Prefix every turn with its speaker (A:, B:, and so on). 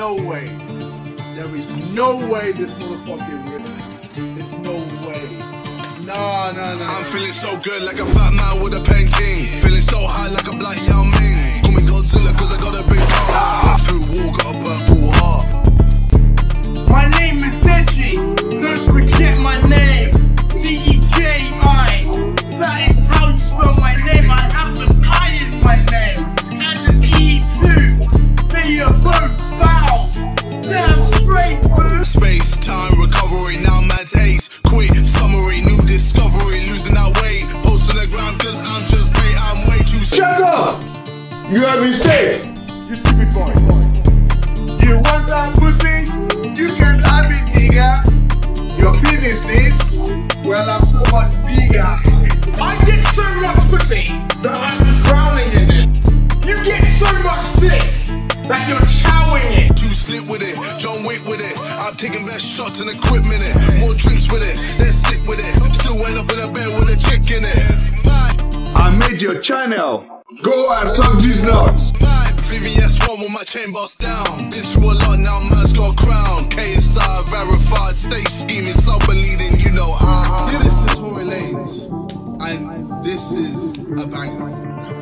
A: no way. There is no way this motherfucking witness. There's no way. No.
B: I'm feeling so good like a fat man with a painting. Feeling so high like a black Yao Ming. Call me Godzilla cause I got a big heart. Went through war, got a purple heart.
C: My name is Deji. Don't forget my name. D-E-J-I. That is how you spell my name. I have the I in my name. And the E too. They are both vowels. Damn straight, boo.
B: Space, time, recovery, now man's ace. Quick, summary, new discovery. Losing that weight. Post on the ground cause I'm just bait. I'm way too
D: Shut up! You have mistake.
A: You stupid boy.
E: You want that pussy? You can have it, nigga. Your business is, well, I'm so much bigger.
C: I get so much pussy that I'm drowning in it. You get so much dick that you're chowing it.
B: too slick with it, John Wick with it. I'm taking best shots and equipment it. More drinks with it, they're sick with it. Still went up in a bed with a chick in it.
D: I made your channel. Go and suck these nuts.
B: VVS1 with my chain boss down. Been through a lot, now man's got a crown. KSI verified, stay scheming, so bleeding, you know. This is Tory Lanez, and this is a banger.